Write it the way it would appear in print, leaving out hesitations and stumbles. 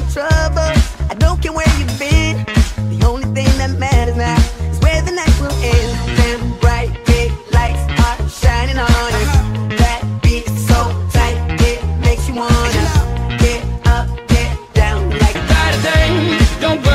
trouble. I don't care where you've been. The only thing that matters now is where the night will end. Them bright big lights are shining on us. That beat so tight, it makes you wanna get up, get down like a Don't